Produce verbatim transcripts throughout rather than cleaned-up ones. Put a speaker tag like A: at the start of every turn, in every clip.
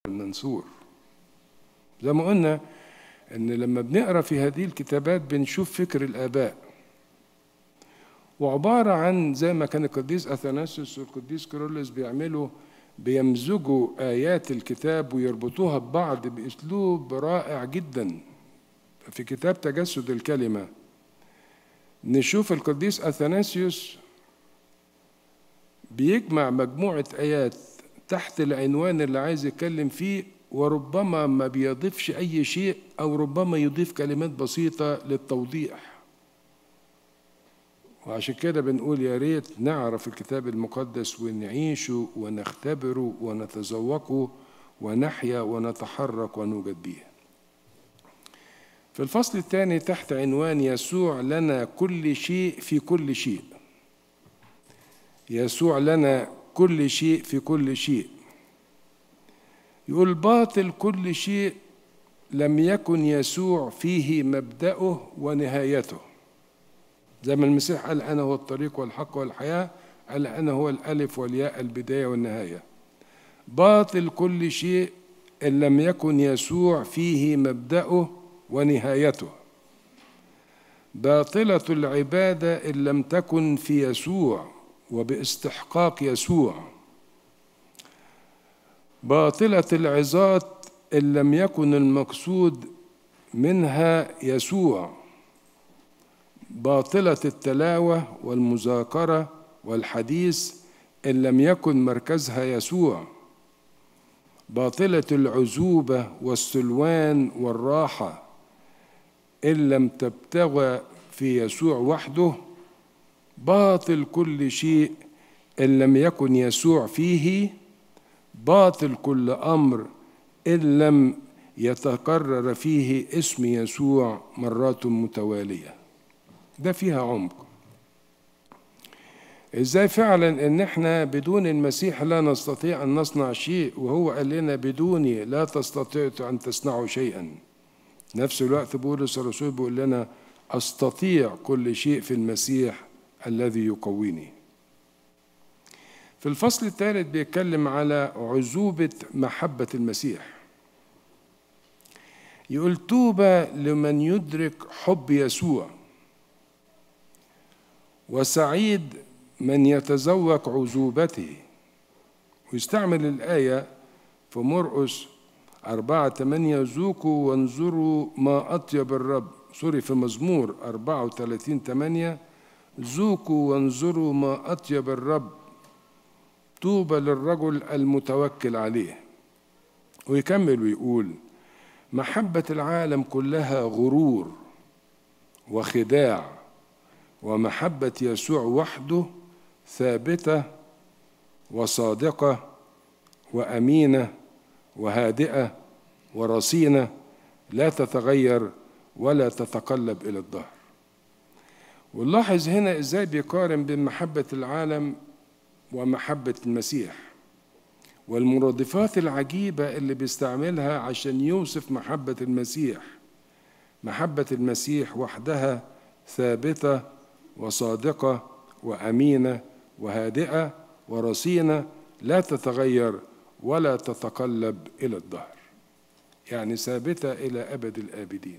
A: المنصور. زي ما قلنا ان لما بنقرا في هذه الكتابات بنشوف فكر الآباء، وعبارة عن زي ما كان القديس أثناسيوس والقديس كيرلس بيعملوا، بيمزجوا آيات الكتاب ويربطوها ببعض بأسلوب رائع جدا. في كتاب تجسد الكلمة نشوف القديس أثناسيوس بيجمع مجموعة آيات تحت العنوان اللي عايز يتكلم فيه، وربما ما بيضيفش أي شيء أو ربما يضيف كلمات بسيطة للتوضيح. وعشان كده بنقول يا ريت نعرف الكتاب المقدس ونعيشه ونختبره ونتذوقه ونحيا ونتحرك ونوجد به. في الفصل الثاني تحت عنوان يسوع لنا كل شيء في كل شيء. يسوع لنا كل شيء في كل شيء. يقول باطل كل شيء لم يكن يسوع فيه مبدأه ونهايته. زي ما المسيح قال أنا هو الطريق والحق والحياة، قال أنا هو الألف والياء البداية والنهاية. باطل كل شيء إن لم يكن يسوع فيه مبدأه ونهايته. باطلة العبادة إن لم تكن في يسوع وباستحقاق يسوع. باطلة العظات إن لم يكن المقصود منها يسوع. باطلة التلاوة والمذاكرة والحديث إن لم يكن مركزها يسوع. باطلة العزوبة والسلوان والراحة إن لم تبتغى في يسوع وحده. باطل كل شيء إن لم يكن يسوع فيه. باطل كل أمر إن لم يتكرر فيه اسم يسوع مرات متوالية. ده فيها عمق. إزاي فعلا إن إحنا بدون المسيح لا نستطيع أن نصنع شيء، وهو قال لنا بدوني لا تستطيعوا أن تصنعوا شيئا. نفس الوقت بولس الرسول بيقول لنا أستطيع كل شيء في المسيح الذي يقويني. في الفصل الثالث بيتكلم على عزوبة محبة المسيح. يقول طوبى لمن يدرك حب يسوع، وسعيد من يتذوق عزوبته. ويستعمل الآية في مرقس أربعة ثمانية ذوقوا وانظروا ما أطيب الرب. سوري في مزمور أربعة وثلاثين ثمانية ذوقوا وانظروا ما أطيب الرب، طوبى للرجل المتوكل عليه. ويكمل ويقول محبة العالم كلها غرور وخداع، ومحبة يسوع وحده ثابتة وصادقة وأمينة وهادئة ورصينة، لا تتغير ولا تتقلب إلى الدهر. ونلاحظ هنا إزاي بيقارن بين محبة العالم ومحبة المسيح، والمرادفات العجيبة اللي بيستعملها عشان يوصف محبة المسيح. محبة المسيح وحدها ثابتة وصادقة وأمينة وهادئة ورصينة، لا تتغير ولا تتقلب إلى الدهر، يعني ثابتة إلى أبد الآبدين.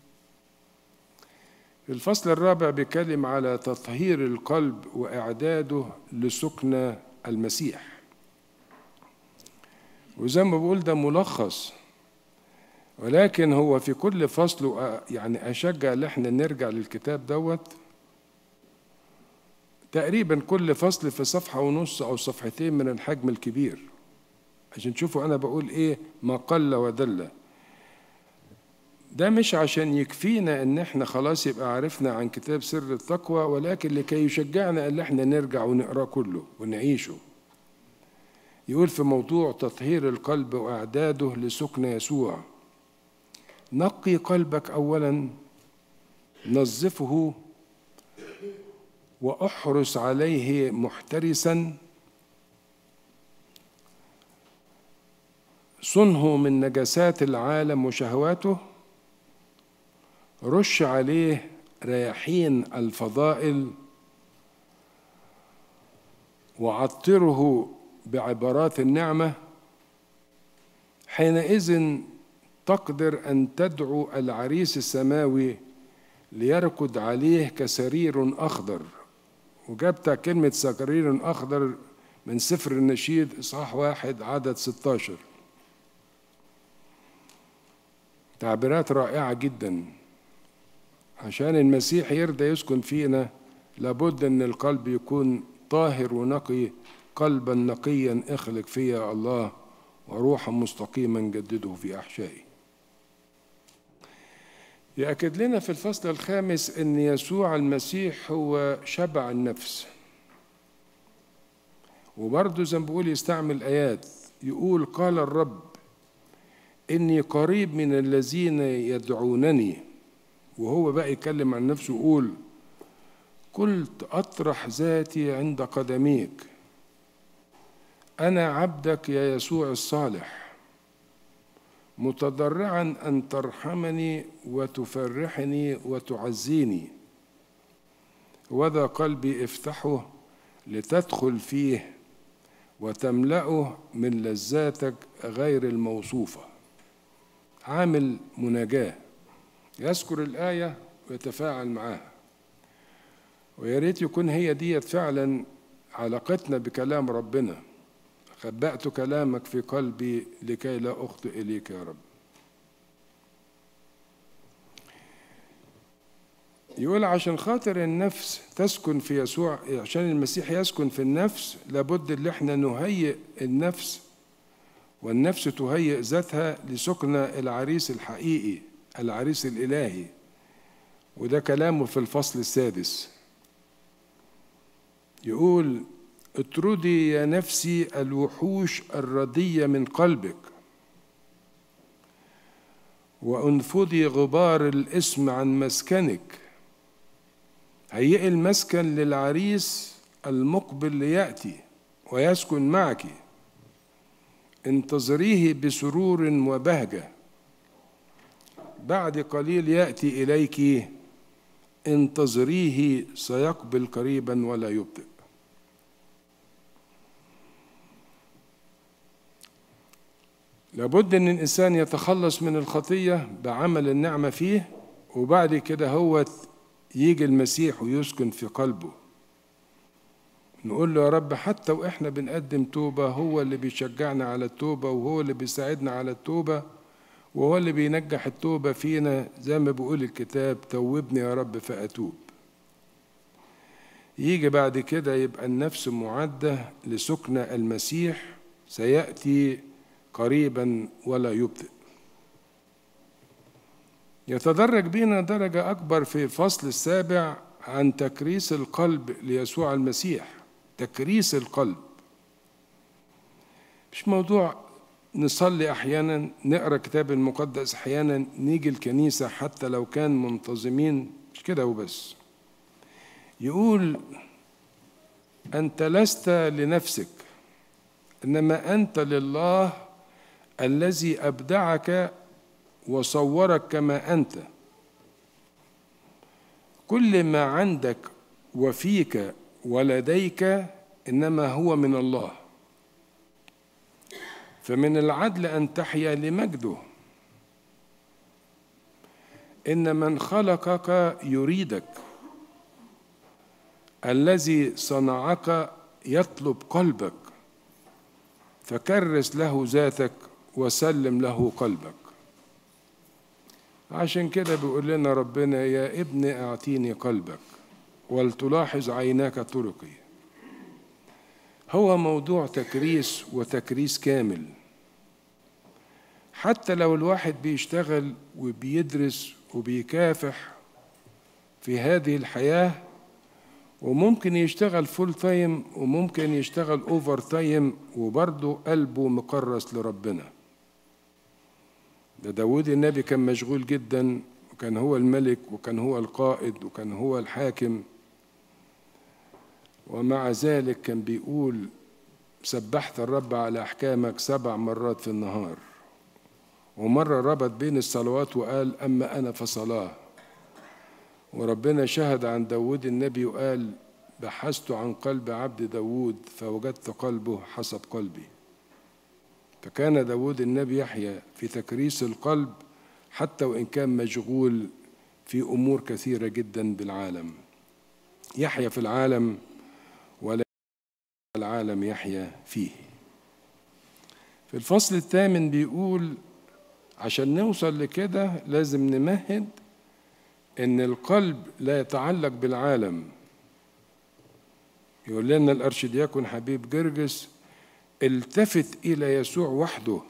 A: في الفصل الرابع بيتكلم على تطهير القلب وإعداده لسكن المسيح. وزي ما بقول ده ملخص، ولكن هو في كل فصل يعني أشجع ان احنا نرجع للكتاب دوت تقريبا كل فصل في صفحة ونص أو صفحتين من الحجم الكبير، عشان تشوفوا أنا بقول إيه ما قل ودل. ده مش عشان يكفينا إن إحنا خلاص يبقى عرفنا عن كتاب سر التقوى، ولكن لكي يشجعنا إن إحنا نرجع ونقرأ كله ونعيشه. يقول في موضوع تطهير القلب وإعداده لسكن يسوع: نقي قلبك أولا، نظفه وأحرص عليه محترسا، صنه من نجاسات العالم وشهواته، رش عليه رياحين الفضائل، وعطره بعبارات النعمة، حينئذ تقدر أن تدعو العريس السماوي ليركض عليه كسرير أخضر. وجبت كلمة سرير أخضر من سفر النشيد إصحاح واحد عدد ستاشر. تعبيرات رائعة جدا. عشان المسيح يرضى يسكن فينا لابد أن القلب يكون طاهر ونقي. قلبا نقيا اخلق فيا الله، وروحا مستقيما جدده في أحشائي. يأكد لنا في الفصل الخامس أن يسوع المسيح هو شبع النفس. وبرضه زي ما بيقول يستعمل آيات، يقول قال الرب إني قريب من الذين يدعونني. وهو بقى يتكلم عن نفسه يقول قلت أطرح ذاتي عند قدميك، أنا عبدك يا يسوع الصالح، متضرعا أن ترحمني وتفرحني وتعزيني. وذا قلبي افتحه لتدخل فيه وتملأه من لذاتك غير الموصوفة. عامل مناجاة، يذكر الآية ويتفاعل معها. ويا ريت يكون هي ديت فعلا علاقتنا بكلام ربنا. خبأت كلامك في قلبي لكي لا أخطئ إليك يا رب. يقول عشان خاطر النفس تسكن في يسوع، عشان المسيح يسكن في النفس لابد ان احنا نهيئ النفس، والنفس تهيئ ذاتها لسكن العريس الحقيقي، العريس الإلهي. وده كلامه في الفصل السادس. يقول اطردي يا نفسي الوحوش الردية من قلبك، وانفضي غبار الاسم عن مسكنك. هيئي المسكن للعريس المقبل ليأتي ويسكن معك. انتظريه بسرور وبهجة، بعد قليل يأتي إليك. انتظريه سيقبل قريبا ولا يبطئ. لابد أن الإنسان يتخلص من الخطية بعمل النعمة فيه، وبعد كده هو يجي المسيح ويسكن في قلبه. نقول له يا رب حتى وإحنا بنقدم توبة هو اللي بيشجعنا على التوبة، وهو اللي بيساعدنا على التوبة، وهو اللي بينجح التوبة فينا. زي ما بيقول الكتاب توبني يا رب فأتوب. يجي بعد كده يبقى النفس معدة لسكن المسيح، سيأتي قريبا ولا يبطئ. يتدرج بينا درجة أكبر في الفصل السابع عن تكريس القلب ليسوع المسيح. تكريس القلب مش موضوع نصلي أحيانا، نقرأ كتاب المقدس أحيانا، نيجي الكنيسة حتى لو كان منتظمين، مش كده وبس. يقول أنت لست لنفسك، إنما أنت لله الذي أبدعك وصورك كما أنت. كل ما عندك وفيك ولديك إنما هو من الله، فمن العدل أن تحيا لمجده. إن من خلقك يريدك، الذي صنعك يطلب قلبك، فكرس له ذاتك وسلم له قلبك. عشان كده بيقول لنا ربنا يا ابني اعطيني قلبك ولتلاحظ عيناك طرقي. هو موضوع تكريس وتكريس كامل. حتى لو الواحد بيشتغل وبيدرس وبيكافح في هذه الحياة، وممكن يشتغل فول تايم وممكن يشتغل اوفر تايم، وبرضه قلبه مكرس لربنا. ده داود النبي كان مشغول جدا، وكان هو الملك وكان هو القائد وكان هو الحاكم، ومع ذلك كان بيقول سبحت الرب على أحكامك سبع مرات في النهار. ومرة ربط بين الصلوات وقال أما أنا فصلاة. وربنا شهد عن داود النبي وقال بحثت عن قلب عبد داود فوجدت قلبه حسب قلبي. فكان داود النبي يحيا في تكريس القلب حتى وإن كان مشغول في أمور كثيرة جدا بالعالم. يحيا في العالم ولا العالم يحيا فيه. في الفصل الثامن بيقول عشان نوصل لكده لازم نمهد إن القلب لا يتعلق بالعالم. يقول لنا الأرشدياكون حبيب جرجس: التفت إلى يسوع وحده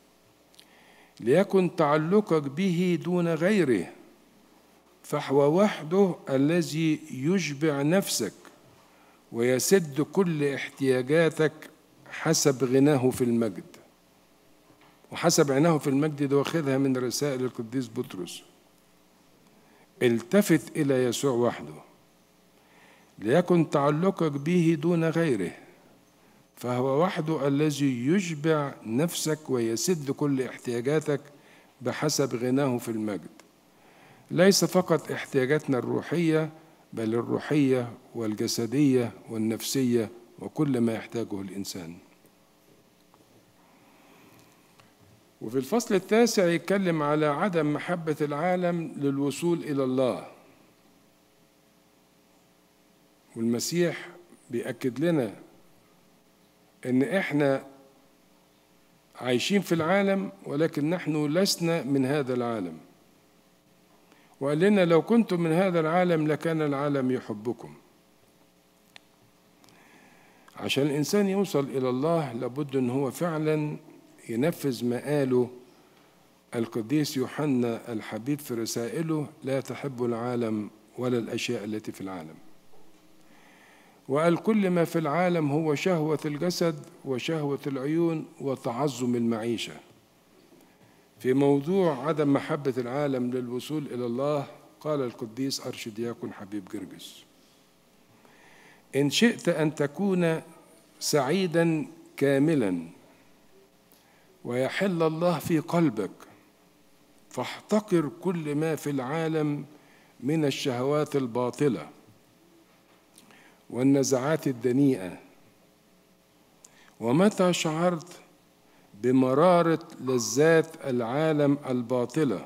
A: ليكن تعلقك به دون غيره، فهو وحده الذي يشبع نفسك ويسد كل احتياجاتك حسب غناه في المجد. وحسب غناه في المجد ده واخدها من رسائل القديس بطرس. التفت إلى يسوع وحده ليكن تعلقك به دون غيره، فهو وحده الذي يشبع نفسك ويسد كل احتياجاتك بحسب غناه في المجد. ليس فقط احتياجاتنا الروحية، بل الروحية والجسدية والنفسية وكل ما يحتاجه الإنسان. وفي الفصل التاسع يتكلم على عدم محبة العالم للوصول إلى الله. والمسيح بيأكد لنا إن إحنا عايشين في العالم ولكن نحن لسنا من هذا العالم. وقال لنا لو كنتم من هذا العالم لكان العالم يحبكم. عشان الإنسان يوصل إلى الله لابد أن هو فعلا ينفذ ما قاله القديس يوحنا الحبيب في رسائله: لا تحب العالم ولا الأشياء التي في العالم. وقال كل ما في العالم هو شهوة الجسد وشهوة العيون وتعظم المعيشة. في موضوع عدم محبة العالم للوصول إلى الله قال القديس أرشدياكون حبيب جرجس: إن شئت أن تكون سعيدا كاملا ويحل الله في قلبك فاحتقر كل ما في العالم من الشهوات الباطلة والنزعات الدنيئة. ومتى شعرت بمرارة لذات العالم الباطلة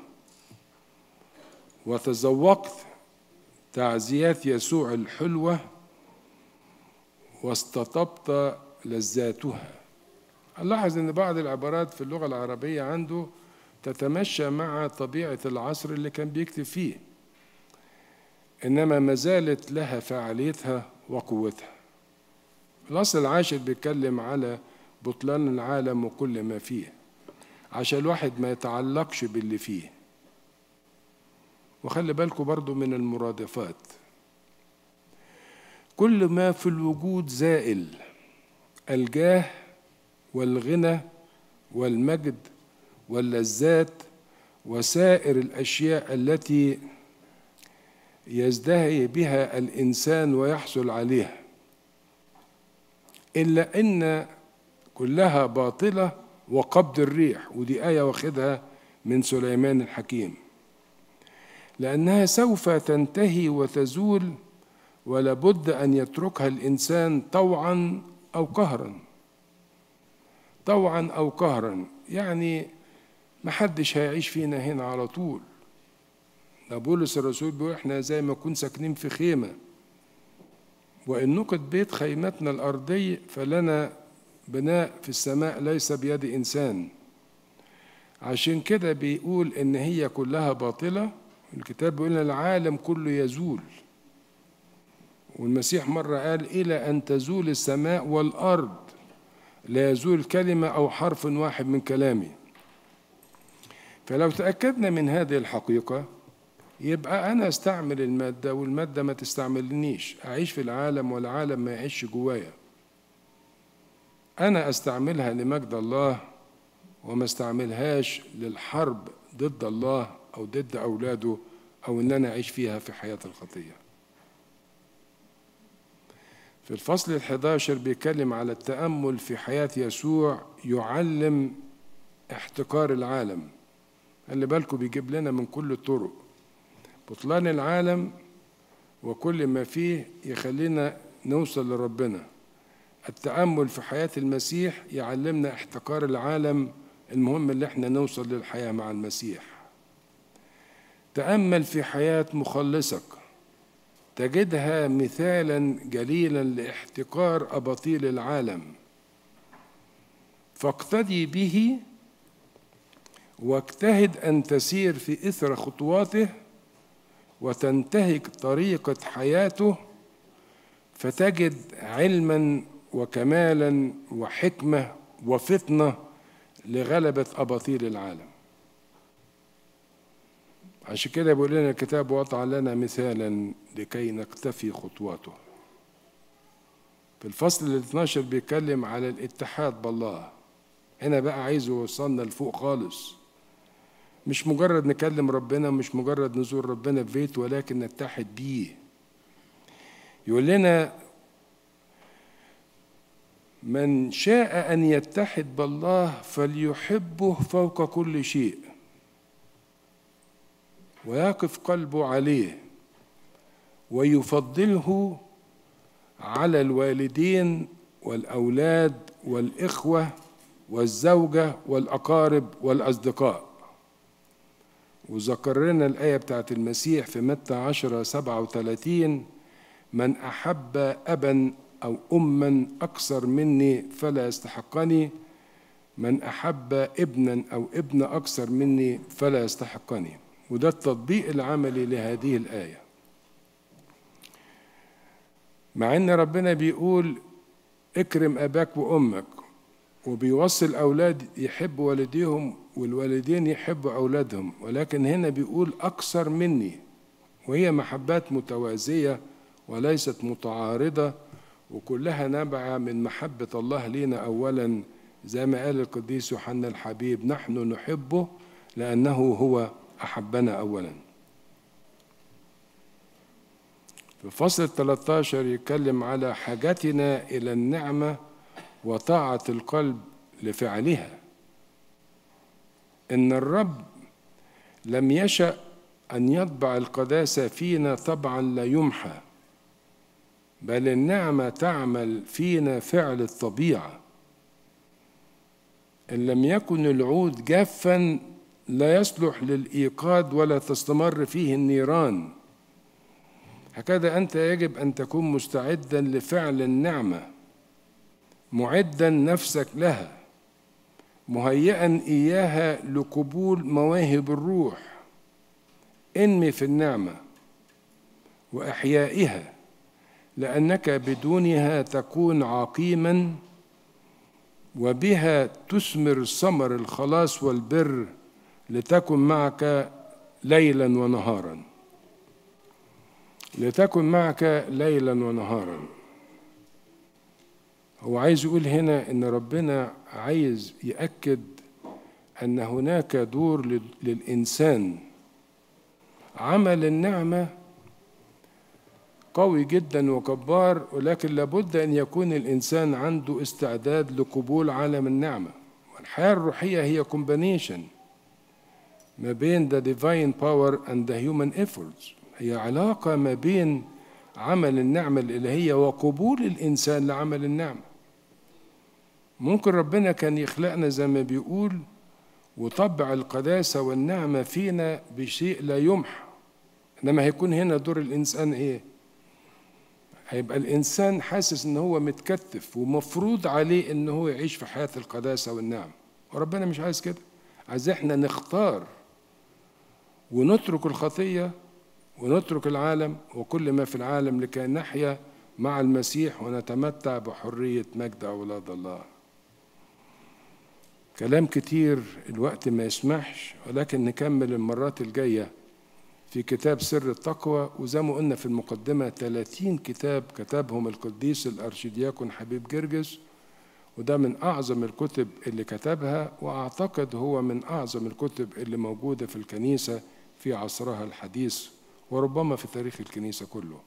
A: وتذوقت تعزيات يسوع الحلوة واستطبت لذاتها. نلاحظ ان بعض العبارات في اللغة العربية عنده تتمشى مع طبيعة العصر اللي كان بيكتب فيه، انما ما زالت لها فعاليتها وقوتها. الأصل العاشر بيتكلم على بطلان العالم وكل ما فيه عشان الواحد ما يتعلقش باللي فيه. وخلي بالكم برضو من المرادفات: كل ما في الوجود زائل، الجاه والغنى والمجد واللذات وسائر الأشياء التي يزدهي بها الإنسان ويحصل عليها، إلا أن كلها باطلة وقبض الريح. ودي آية واخدها من سليمان الحكيم، لأنها سوف تنتهي وتزول ولا بد أن يتركها الإنسان طوعا أو قهرا. طوعا أو قهرا يعني محدش هيعيش فينا هنا على طول. بولس الرسول بيقول احنا زي ما نكون ساكنين في خيمة، وإن نقد بيت خيمتنا الأرضي فلنا بناء في السماء ليس بيد إنسان. عشان كده بيقول إن هي كلها باطلة. الكتاب بيقول العالم كله يزول، والمسيح مرة قال إلى أن تزول السماء والأرض لا يزول كلمة أو حرف واحد من كلامي. فلو تأكدنا من هذه الحقيقة يبقى أنا استعمل المادة والمادة ما تستعملنيش، أعيش في العالم والعالم ما يعيش جوايا. أنا أستعملها لمجد الله وما استعملهاش للحرب ضد الله أو ضد أولاده أو إن أنا أعيش فيها في حياة الخطية. في الفصل الحداشر بيتكلم على التأمل في حياة يسوع يعلم احتقار العالم. خلي بالكم بيجيب لنا من كل الطرق بطلان العالم وكل ما فيه يخلينا نوصل لربنا. التأمل في حياة المسيح يعلمنا احتقار العالم، المهم اللي احنا نوصل للحياة مع المسيح. تأمل في حياة مخلصك تجدها مثالا جليلا لاحتقار أباطيل العالم، فاقتدي به واجتهد أن تسير في إثر خطواته وتنتهج طريقة حياته، فتجد علما وكمالا وحكمة وفطنة لغلبة أباطيل العالم. عشان كده بيقول لنا الكتاب: وضع لنا مثالا لكي نقتفي خطواته. في الفصل ال اثناشر بيتكلم على الاتحاد بالله. هنا بقى عايزه يوصلنا لفوق خالص، مش مجرد نكلم ربنا، مش مجرد نزور ربنا في بيت، ولكن نتحد بيه. يقول لنا: من شاء أن يتحد بالله فليحبه فوق كل شيء ويقف قلبه عليه ويفضله على الوالدين والأولاد والإخوة والزوجة والأقارب والأصدقاء. وذكر لنا الآية بتاعت المسيح في متى عشرة سبعة وثلاثين: من أحب أبا أو أما أكثر مني فلا يستحقني، من أحب ابنا أو ابنة أكثر مني فلا يستحقني. وده التطبيق العملي لهذه الآية. مع أن ربنا بيقول اكرم أباك وأمك، وبيوصي الأولاد يحبوا والديهم والوالدين يحبوا أولادهم، ولكن هنا بيقول أكثر مني، وهي محبات متوازية وليست متعارضة، وكلها نابعة من محبة الله لينا أولا، زي ما قال القديس يوحنا الحبيب: نحن نحبه لأنه هو أحبنا أولا. في فصل ثلاثة عشر يتكلم على حاجتنا إلى النعمة وطاعة القلب لفعلها. إن الرب لم يشأ أن يطبع القداسة فينا طبعا لا يمحى، بل النعمة تعمل فينا فعل الطبيعة. إن لم يكن العود جافا لا يصلح للإيقاد ولا تستمر فيه النيران. هكذا أنت يجب أن تكون مستعدا لفعل النعمة، معدا نفسك لها، مهيئا إياها لقبول مواهب الروح. انمي في النعمة وإحيائها، لأنك بدونها تكون عقيما، وبها تثمر ثمر الخلاص والبر، لتكن معك ليلا ونهارا. لتكن معك ليلا ونهارا. هو عايز يقول هنا إن ربنا عايز يأكد أن هناك دور للإنسان. عمل النعمة قوي جدا وكبار، ولكن لابد أن يكون الإنسان عنده استعداد لقبول عالم النعمة. والحياة الروحية هي combination ما بين the divine power and the human efforts. هي علاقة ما بين عمل النعمة الإلهية وقبول الإنسان لعمل النعمة. ممكن ربنا كان يخلقنا زي ما بيقول وطبع القداسة والنعمة فينا بشيء لا يمحى، إنما هيكون هنا دور الإنسان إيه؟ هيبقى الإنسان حاسس إن هو متكتف ومفروض عليه إن هو يعيش في حياة القداسة والنعمة، وربنا مش عايز كده. عايز إحنا نختار ونترك الخطية ونترك العالم وكل ما في العالم لكي نحيا مع المسيح ونتمتع بحرية مجد أولاد الله. كلام كتير الوقت ما يسمحش، ولكن نكمل المرات الجاية في كتاب سر التقوى. وزي ما قلنا في المقدمة ثلاثين كتاب كتبهم القديس الأرشدياكون حبيب جرجس، وده من أعظم الكتب اللي كتبها، وأعتقد هو من أعظم الكتب اللي موجودة في الكنيسة في عصرها الحديث، وربما في تاريخ الكنيسة كله.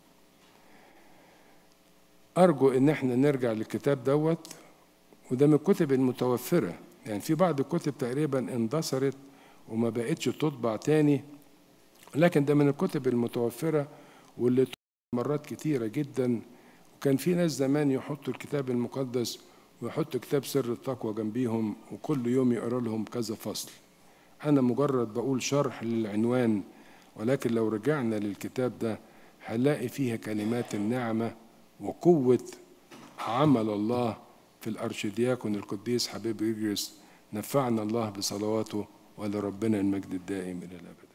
A: أرجو إن احنا نرجع للكتاب دوت، وده من الكتب المتوفرة. يعني في بعض الكتب تقريبا اندثرت وما بقتش تطبع تاني، لكن ده من الكتب المتوفرة واللي مرات كتيرة جدا، وكان في ناس زمان يحطوا الكتاب المقدس ويحطوا كتاب سر التقوى جنبيهم وكل يوم يقرأ لهم كذا فصل. أنا مجرد بقول شرح للعنوان، ولكن لو رجعنا للكتاب ده هنلاقي فيها كلمات النعمة وقوة عمل الله في الأرشدياكون القديس حبيب إدريس. نفعنا الله بصلواته، ولربنا المجد الدائم إلى الأبد.